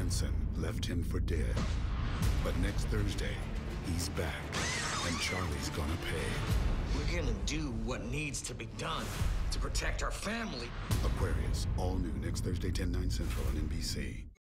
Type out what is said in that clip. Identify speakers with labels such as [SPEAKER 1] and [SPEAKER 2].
[SPEAKER 1] Manson left him for dead. But next Thursday, he's back, and Charlie's gonna pay.
[SPEAKER 2] We're gonna do what needs to be done to protect our family.
[SPEAKER 1] Aquarius, all new next Thursday, 10/9 Central on NBC.